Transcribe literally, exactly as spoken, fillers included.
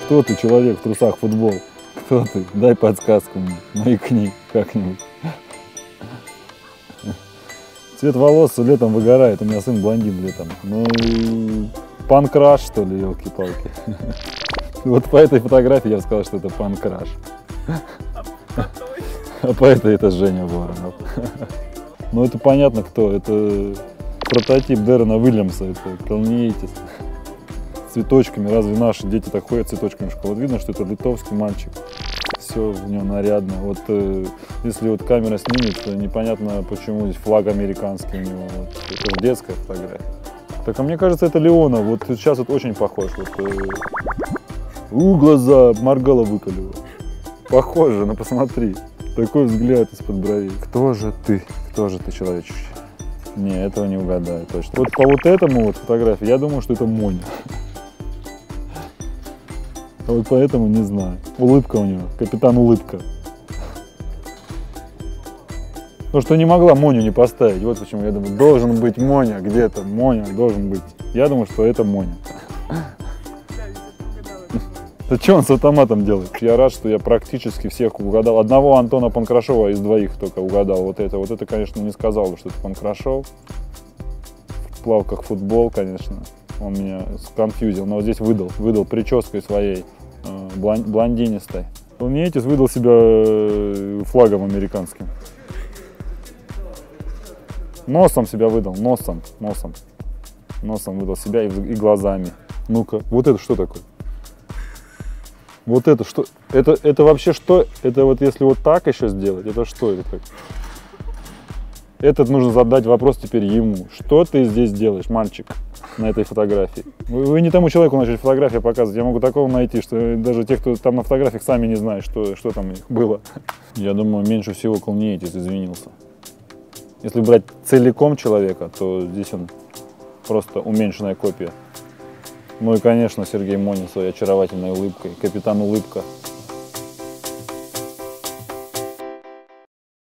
Кто ты, человек в трусах футбол? Кто ты? Дай подсказку мне, маякни как-нибудь. Цвет волос летом выгорает, у меня сын блондин летом. Ну, панкраш, что ли, елки-палки. Вот по этой фотографии я сказал, что это панкраш. А по этой это Женя Воронов. Ну, это понятно кто, это прототип Дэрона Уильямса, это Калниетис. С цветочками, разве наши дети так ходят с цветочками в школу? Видно, что это литовский мальчик. Все в нем нарядно. Вот э, если вот камера снимет, то непонятно, почему здесь флаг американский у него. Вот. Это же детская фотография. Так, а мне кажется, это Леонов. Вот сейчас вот очень похож. Вот, э, у, глаза, моргало выколево. Похоже, ну посмотри. Такой взгляд из-под бровей. Кто же ты? Кто же ты, человечище? Не, этого не угадаю точно. Вот по вот этому вот фотографии я думаю, что это Моня. А вот поэтому не знаю. Улыбка у него, капитан Улыбка. Ну что не могла Моню не поставить. Вот почему я думаю, должен быть Моня где-то. Моня должен быть. Я думаю, что это Моня. Да что он с автоматом делает? Я рад, что я практически всех угадал. Одного Антона Панкрашова из двоих только угадал. Вот это, вот это, конечно, не сказал бы, что это Панкрашов. В плавках футбол, конечно. Он меня сконфьюзил, но вот здесь выдал, выдал прической своей э, блондинистой. Калниетис выдал себя э, флагом американским. Носом себя выдал, носом, носом. Носом выдал себя и, и глазами. Ну-ка, вот это что такое? Вот это что? Это, это вообще что? Это вот если вот так еще сделать, это что это такое? Этот нужно задать вопрос теперь ему. Что ты здесь делаешь, мальчик, на этой фотографии? Вы, вы не тому человеку начали фотографию показывать. Я могу такого найти, что даже те, кто там на фотографиях, сами не знают, что, что там у них было. Я думаю, меньше всего Калниетис извинился. Если брать целиком человека, то здесь он просто уменьшенная копия. Ну и, конечно, Сергей Монин своей очаровательной улыбкой. Капитан Улыбка.